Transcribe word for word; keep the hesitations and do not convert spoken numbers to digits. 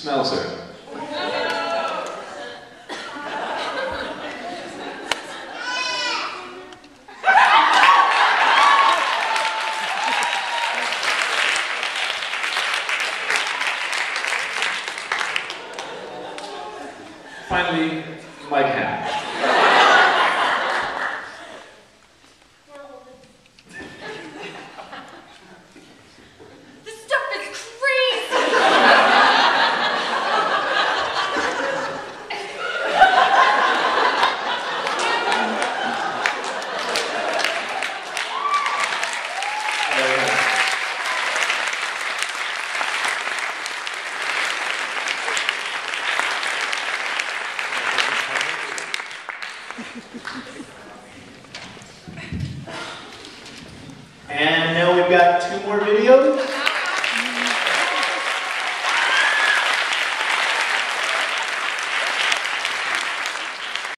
Smells her. Finally, my cat. This stuff is crazy! And now we've got two more videos.